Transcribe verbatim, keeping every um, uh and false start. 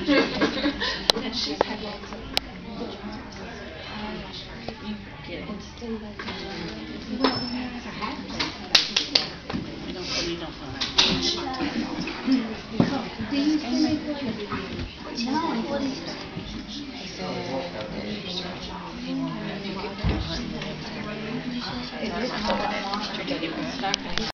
And she's had lots of get it. Well, we never had We don't, we don't know. Do you think no, what is it? Is it?